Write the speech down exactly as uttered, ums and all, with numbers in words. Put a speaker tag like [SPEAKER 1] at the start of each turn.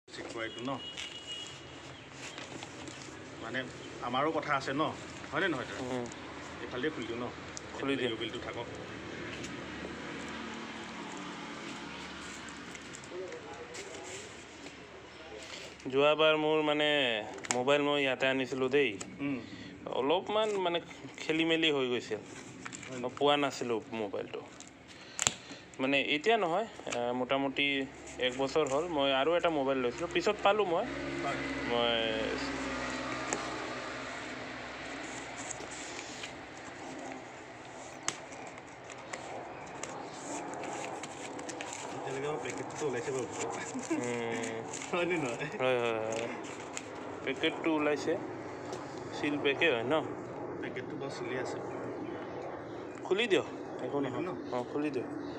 [SPEAKER 1] check কৰা এইটো ন মানে আমাৰো কথা আছে ন হয়নে নহয় তাৰ এইফালে খুলি দিওঁ ন খুলি দিওঁ বিলটো থাকক
[SPEAKER 2] যোৱাবাৰ মোৰ মানে মোবাইল মই ইয়াতে আনিছিলোঁ দেই অলপমান মানে খেলি মেলি হৈ গৈছিল মই পোৱা নাছিলোঁ মোবাইলটো মানে এতিয়া নহয় মোটামুটি এক বছৰ হ'ল মই আৰু এটা মোবাইল লৈছিলোঁ পিছত পালোঁ মই মই
[SPEAKER 1] হয়নে নহয়
[SPEAKER 2] হয় হয় হয় পেকেটটো ওলাইছে চিল পেকে হয় ন
[SPEAKER 1] পেকেটটো বাৰু চলি আছে
[SPEAKER 2] খুলি দিয়ক একো নহয় অঁ খুলি দিয়ক